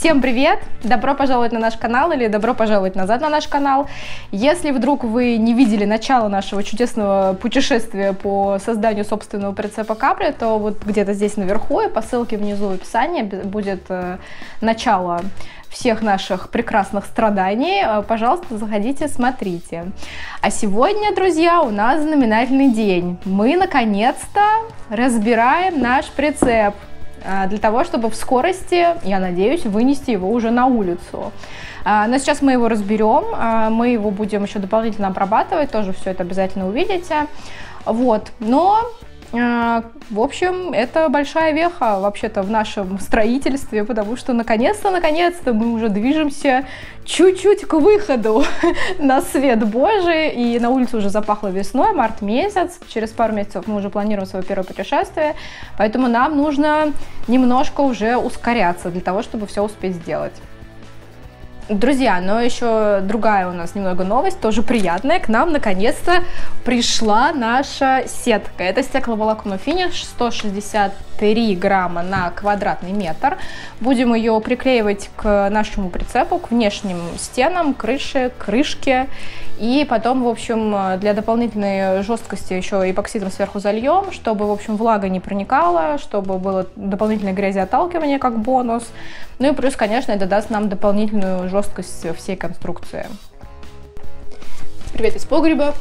Всем привет! Добро пожаловать на наш канал или добро пожаловать назад на наш канал. Если вдруг вы не видели начало нашего чудесного путешествия по созданию собственного прицепа Capri, то вот где-то здесь наверху и по ссылке внизу в описании будет начало всех наших прекрасных страданий. Пожалуйста, заходите, смотрите. А сегодня, друзья, у нас знаменательный день. Мы наконец-то разбираем наш прицеп для того, чтобы в скорости, я надеюсь, вынести его уже на улицу. Но сейчас мы его разберем, мы его будем еще дополнительно обрабатывать, тоже все это обязательно увидите. Вот, но в общем, это большая веха вообще-то в нашем строительстве, потому что наконец-то мы уже движемся чуть-чуть к выходу на свет Божий, и на улице уже запахло весной, март месяц, через пару месяцев мы уже планируем свое первое путешествие, поэтому нам нужно немножко уже ускоряться для того, чтобы все успеть сделать. Друзья, но еще другая у нас немного новость, тоже приятная. К нам наконец-то пришла наша сетка. Это стекловолокно Finish, 163 грамма на квадратный метр. Будем ее приклеивать к нашему прицепу, к внешним стенам, крыше, крышке. И потом, в общем, для дополнительной жесткости еще эпоксидом сверху зальем, чтобы, в общем, влага не проникала, чтобы было дополнительное грязеотталкивание как бонус. Ну и плюс, конечно, это даст нам дополнительную жесткость всей конструкции. Привет из погреба.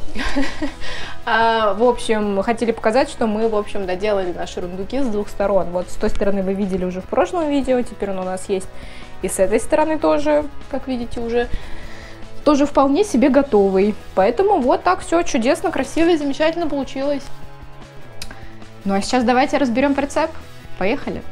В общем, хотели показать, что мы, в общем, доделали наши рундуки с двух сторон. Вот с той стороны вы видели уже в прошлом видео, теперь он у нас есть и с этой стороны тоже, как видите, уже тоже вполне себе готовый. Поэтому вот так все чудесно, красиво и замечательно получилось. Ну а сейчас давайте разберем прицеп. Поехали!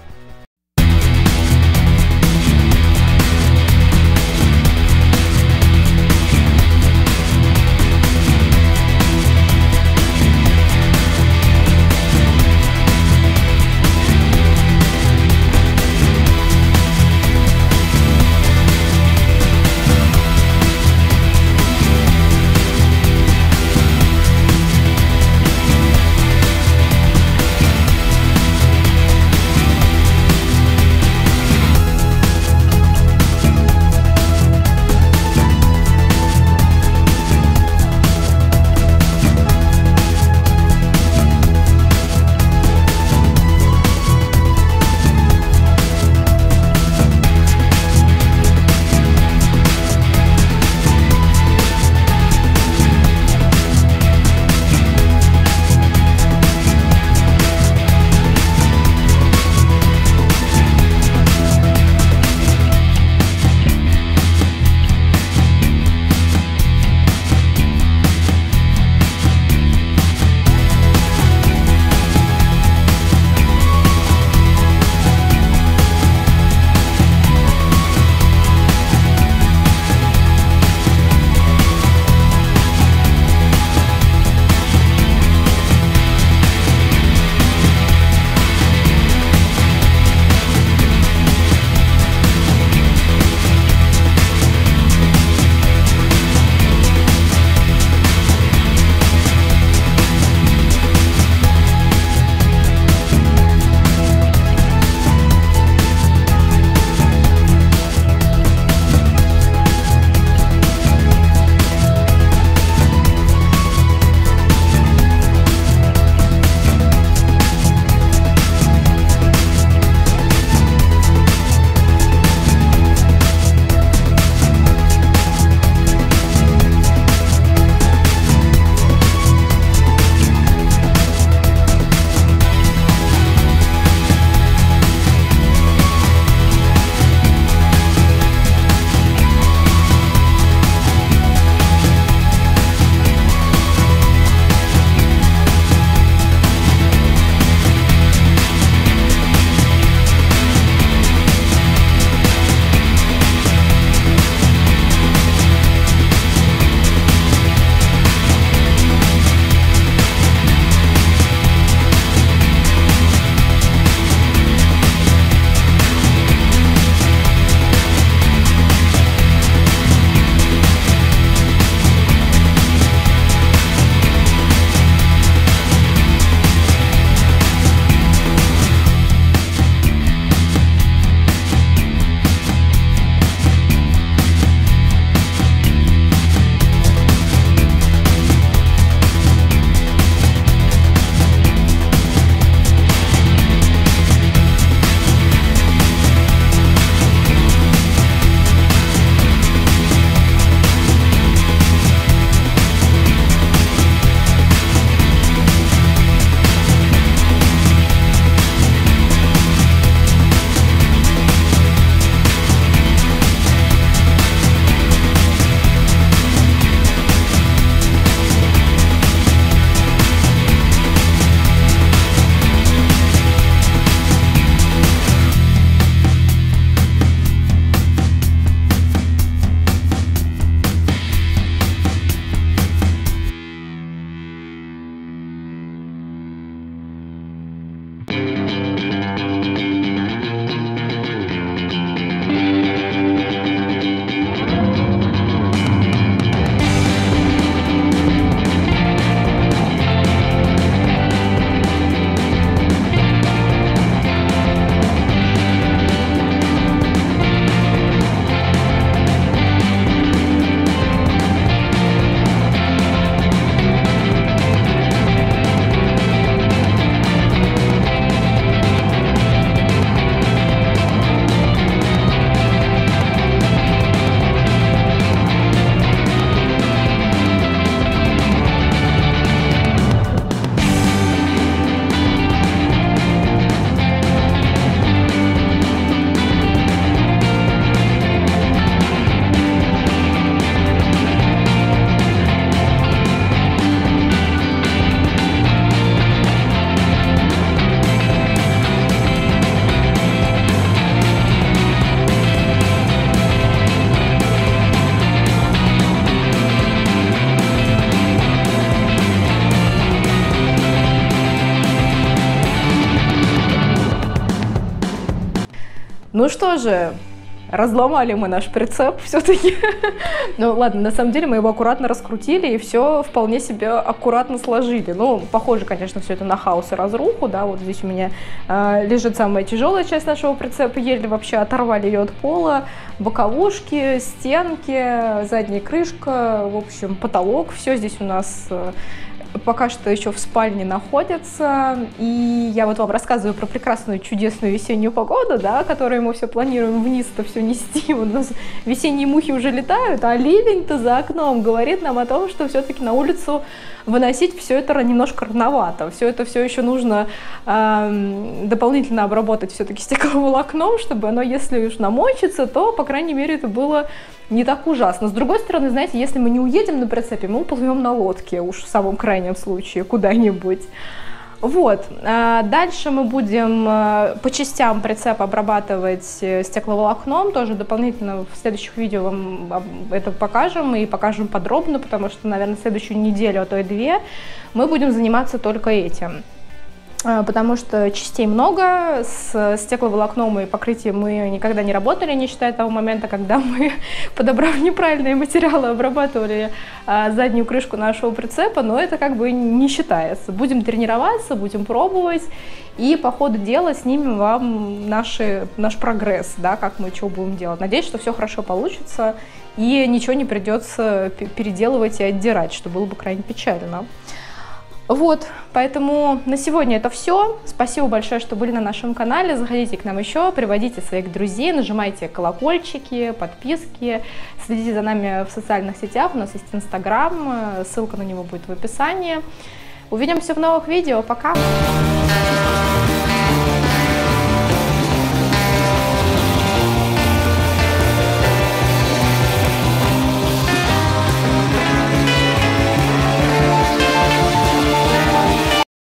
Ну что же, разломали мы наш прицеп все-таки. Ну ладно, на самом деле мы его аккуратно раскрутили и все вполне себе аккуратно сложили. Ну, похоже, конечно, все это на хаос и разруху, да, вот здесь у меня лежит самая тяжелая часть нашего прицепа, еле вообще оторвали ее от пола, боковушки, стенки, задняя крышка, в общем, потолок, все здесь у нас пока что еще в спальне находится. И я вот вам рассказываю про прекрасную, чудесную весеннюю погоду, да, которую мы все планируем вниз-то все нести. Вот у нас весенние мухи уже летают, а ливень-то за окном говорит нам о том, что все-таки на улицу выносить все это немножко рановато. Все это все еще нужно дополнительно обработать все-таки стекловолокном, чтобы оно, если уж намочится, то, по крайней мере, это было не так ужасно. С другой стороны, знаете, если мы не уедем на прицепе, мы уплывем на лодке, уж в самом крайнем случае, куда-нибудь. Вот. Дальше мы будем по частям прицеп обрабатывать стекловолокном. Тоже дополнительно в следующих видео вам это покажем и покажем подробно, потому что, наверное, в следующую неделю, а то и 2 мы будем заниматься только этим. Потому что частей много, с стекловолокном и покрытием мы никогда не работали, не считая того момента, когда мы, подобрав неправильные материалы, обрабатывали заднюю крышку нашего прицепа, но это как бы не считается. Будем тренироваться, будем пробовать, и по ходу дела снимем вам наш прогресс, да, как мы что будем делать. Надеюсь, что все хорошо получится, и ничего не придется переделывать и отдирать, что было бы крайне печально. Вот, поэтому на сегодня это все. Спасибо большое, что были на нашем канале. Заходите к нам еще, приводите своих друзей, нажимайте колокольчики, подписки, следите за нами в социальных сетях. У нас есть Инстаграм, ссылка на него будет в описании. Увидимся в новых видео. Пока!